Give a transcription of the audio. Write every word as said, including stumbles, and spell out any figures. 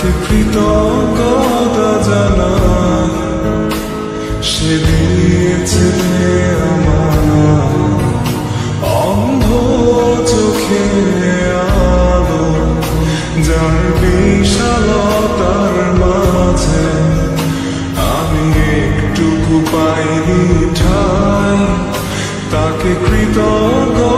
তাকে কৃতজ্ঞতা জানাই। সে দিয়েছে আমার অন্ধ চোখে আলো, যার বিশালতার মাঝে আমি একটুকু পাইনি ঠাই। তাকে কৃতজ্ঞ